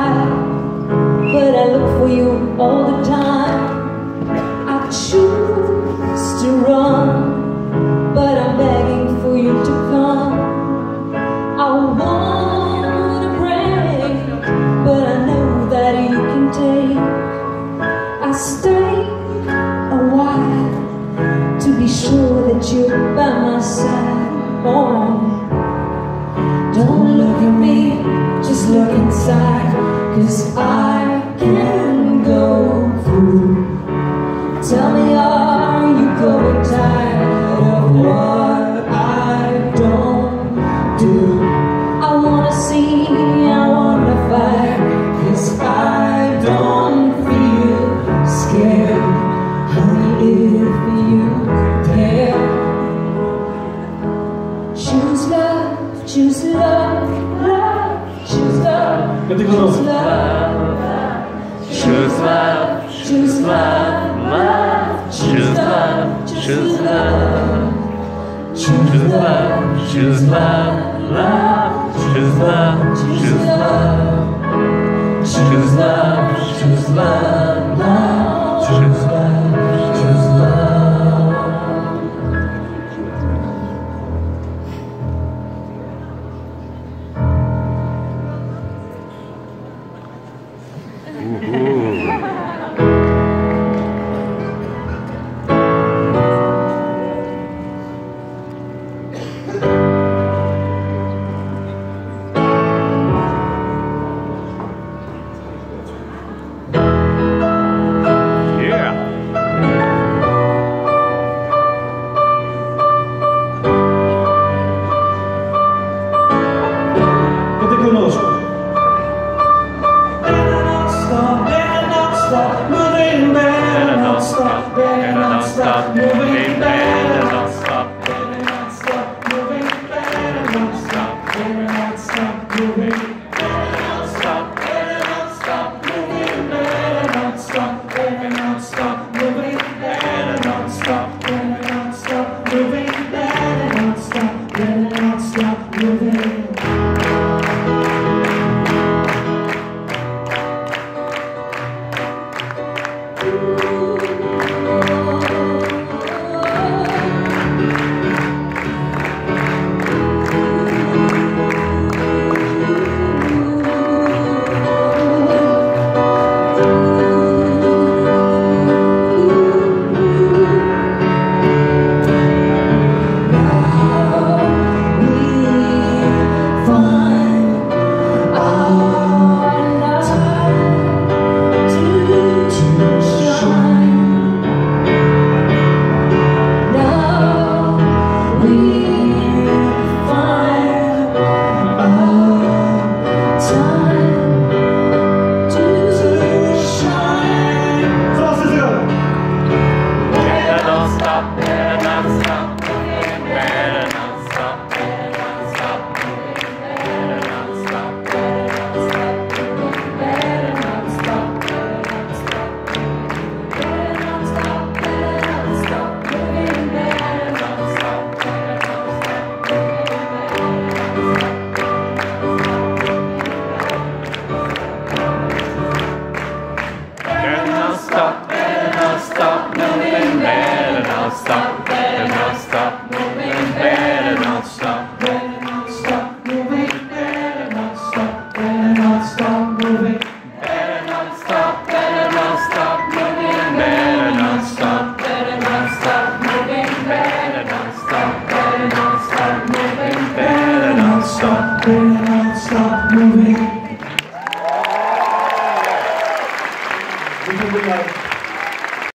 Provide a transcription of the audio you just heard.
hide, but I look for you all the time. I choose to run, but I'm begging for you to come. I wanna break, but I know that you can take. I stay a while to be sure that you're by my side. Oh, don't look at me, just look inside, 'cause I can go through. Tell me, are you growing tired of what I don't do? I wanna see, I wanna fight, 'cause I don't feel scared. Honey, if you care, choose love, choose love, love, choose love, choose love, choose love, choose love, love, choose love, choose love, choose love, choose love, love, choose love, choose love, choose love, choose love, love, choose love, choose love. Stop moving, better not stop, better not stop moving, better not stop, better not stop moving, better not stop, better not stop moving, better not stop, better not stop moving, better not stop, better not stop moving, better not stop, better not stop moving. Stop, better not stop moving, better not stop, Better not stop moving, better not stop, better not stop moving, better not stop, better not stop moving, better not stop, better not stop moving, better not stop, better not stop moving, better not stop, better not stop moving.